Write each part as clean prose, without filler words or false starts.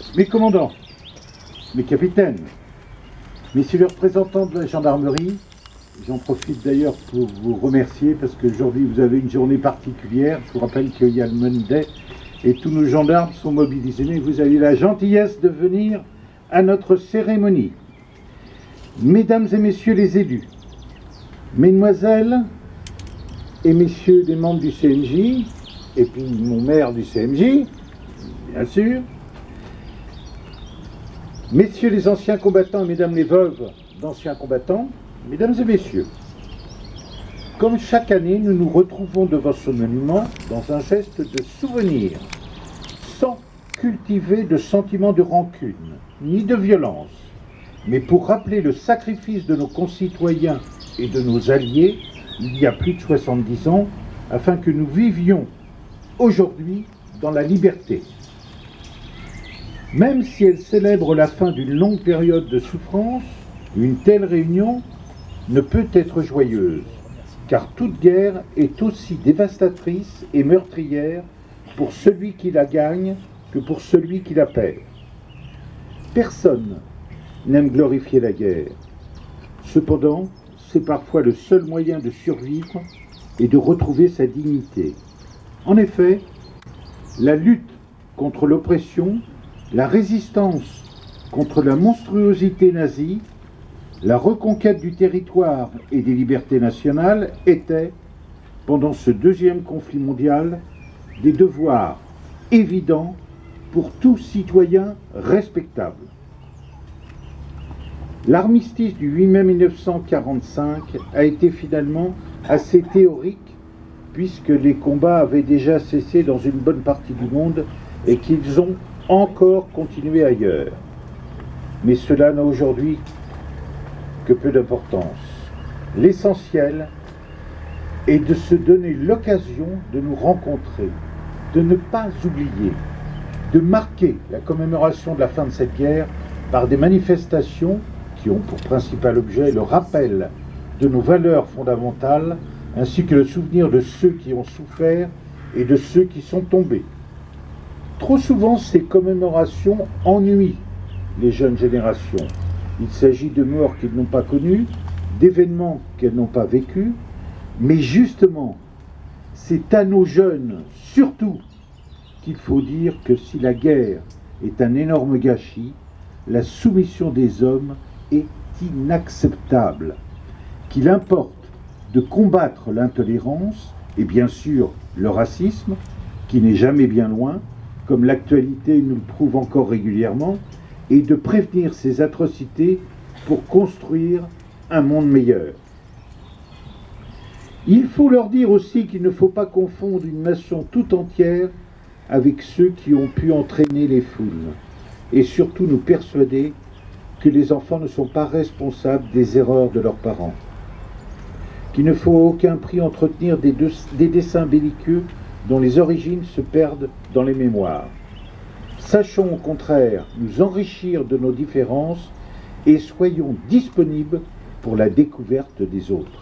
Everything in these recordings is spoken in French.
Mes commandants, mes capitaines, messieurs les représentants de la gendarmerie, j'en profite d'ailleurs pour vous remercier parce qu'aujourd'hui vous avez une journée particulière. Je vous rappelle qu'il y a le Monday et tous nos gendarmes sont mobilisés. Mais vous avez la gentillesse de venir à notre cérémonie. Mesdames et messieurs les élus, mesdemoiselles et messieurs les membres du CMJ, et puis mon maire du CMJ, bien sûr, messieurs les anciens combattants et mesdames les veuves d'anciens combattants, mesdames et messieurs, comme chaque année, nous nous retrouvons devant ce monument dans un geste de souvenir, sans cultiver de sentiments de rancune, ni de violence, mais pour rappeler le sacrifice de nos concitoyens et de nos alliés il y a plus de 70 ans, afin que nous vivions aujourd'hui dans la liberté. Même si elle célèbre la fin d'une longue période de souffrance, une telle réunion ne peut être joyeuse, car toute guerre est aussi dévastatrice et meurtrière pour celui qui la gagne que pour celui qui la perd. Personne n'aime glorifier la guerre. Cependant, c'est parfois le seul moyen de survivre et de retrouver sa dignité. En effet, la lutte contre l'oppression, la résistance contre la monstruosité nazie, la reconquête du territoire et des libertés nationales étaient, pendant ce deuxième conflit mondial, des devoirs évidents pour tout citoyen respectable. L'armistice du 8 mai 1945 a été finalement assez théorique puisque les combats avaient déjà cessé dans une bonne partie du monde et qu'ils ont encore continué ailleurs. Mais cela n'a aujourd'hui que peu d'importance. L'essentiel est de se donner l'occasion de nous rencontrer, de ne pas oublier, de marquer la commémoration de la fin de cette guerre par des manifestations qui ont pour principal objet le rappel de nos valeurs fondamentales, ainsi que le souvenir de ceux qui ont souffert et de ceux qui sont tombés. Trop souvent, ces commémorations ennuient les jeunes générations. Il s'agit de morts qu'ils n'ont pas connues, d'événements qu'elles n'ont pas vécus, mais justement, c'est à nos jeunes, surtout, qu'il faut dire que si la guerre est un énorme gâchis, la soumission des hommes est inacceptable, qu'il importe de combattre l'intolérance et bien sûr le racisme, qui n'est jamais bien loin, comme l'actualité nous le prouve encore régulièrement, et de prévenir ces atrocités pour construire un monde meilleur. Il faut leur dire aussi qu'il ne faut pas confondre une nation tout entière avec ceux qui ont pu entraîner les foules, et surtout nous persuader que les enfants ne sont pas responsables des erreurs de leurs parents, qu'il ne faut à aucun prix entretenir des dessins belliqueux dont les origines se perdent dans les mémoires. Sachons au contraire nous enrichir de nos différences et soyons disponibles pour la découverte des autres.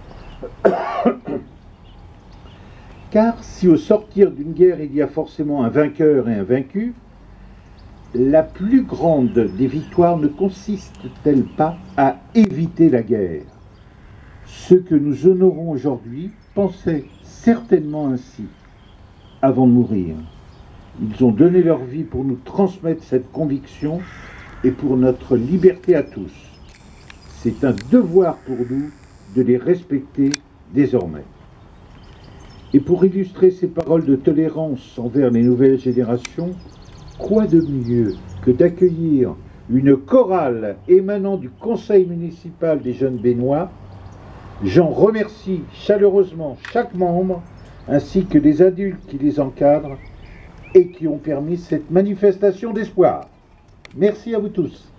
Car si au sortir d'une guerre il y a forcément un vainqueur et un vaincu, la plus grande des victoires ne consiste-t-elle pas à éviter la guerre? Ceux que nous honorons aujourd'hui pensaient certainement ainsi avant de mourir. Ils ont donné leur vie pour nous transmettre cette conviction et pour notre liberté à tous. C'est un devoir pour nous de les respecter désormais. Et pour illustrer ces paroles de tolérance envers les nouvelles générations, quoi de mieux que d'accueillir une chorale émanant du conseil municipal des jeunes Bénois. J'en remercie chaleureusement chaque membre, ainsi que les adultes qui les encadrent et qui ont permis cette manifestation d'espoir. Merci à vous tous.